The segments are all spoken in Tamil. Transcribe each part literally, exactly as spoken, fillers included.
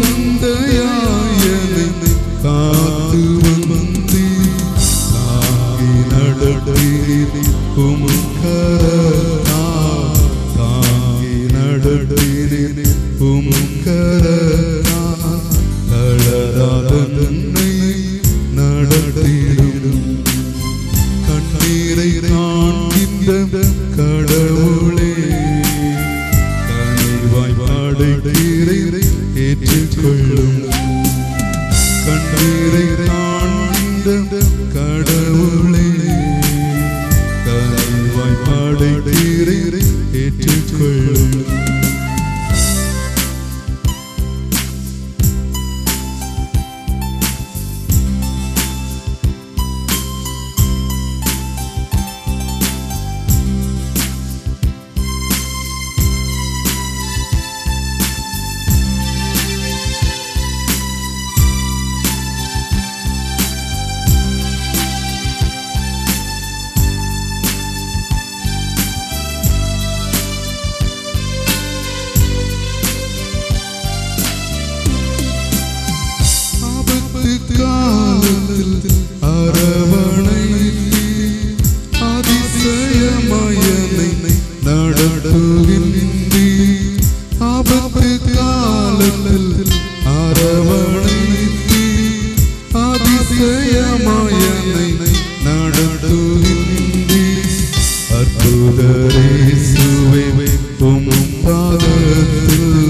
மந்தையாயனை காத்து வந்தி தாங்கி நடத்தினி உம்கரா தாங்கி நடத்தினி உம்கரா தளராத தன்னை நடத்திடும் கண்ணீரை காண்கின்ற கடவுளே கனிவாய் படைத்தீரை ஏற்றுக்கொள்ளும் கண்ணீரை காண்கின்ற கடவுளே கனிவாய் படைத்தீரை ஏற்றுக்கொள்ளும் காலத்தில் அரவணை அதிசயமயனை நடத்துகின்றீ ஆபத்து காலத்தில் அரவணை அதிசயமயனை நடத்துகின்றீ அற்புதரேசுவே உம் பாதத்தில்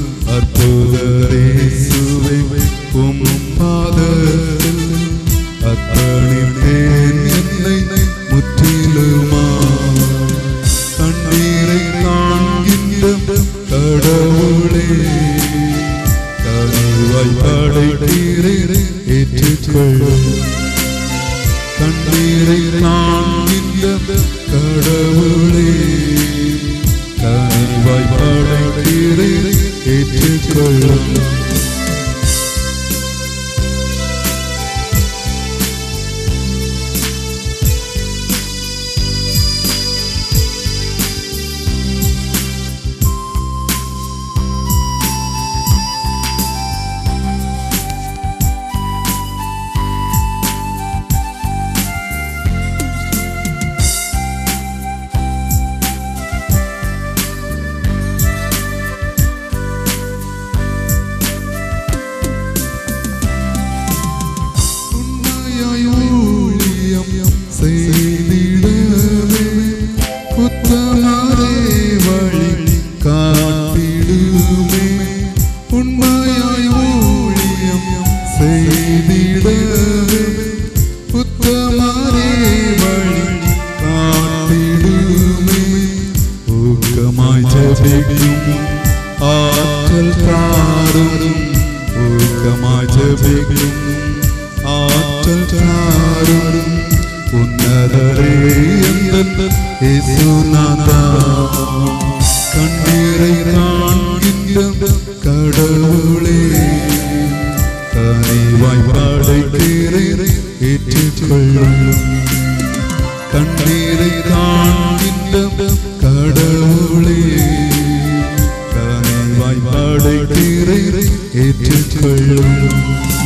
அற்புதரேசுவே உம் பாதத்தில் அர்ப்பணித்தேன் என்னை முற்றிலுமாய் கண்ணீரை காண்கின்ற கடவுளே கனிவாய் படைத்தீரை ஏற்றுக்கொள்ளும் கண்ணீரை காண்கின்ற கடவுளே கனிவாய் படைத்தீரை ஏற்றுக்கொள்ளும் செய்திடவே உத்தமரே வழி காட்டிடுமே உண்மையாய் ஊழியம் செய்திடவே உத்தமரே வழி காட்டிடுமே ஊக்கமாய் ஜெபிக்கும் ஆற்றல் தாரும் ஊக்கமாய் ஜெபிக்கும் ஆற்றல் தாரும் உன்னதரே எந்தன் இயேசுநாதா கண்ணீரை காண்கின்ற கடவுளே கனிவாய் படைத்தீரை ஏற்றுக்கொள்ளும் கண்ணீரை காண்கின்ற கடவுளே கனிவாய் படைத்தீரை ஏற்றுக்கொள்ளும்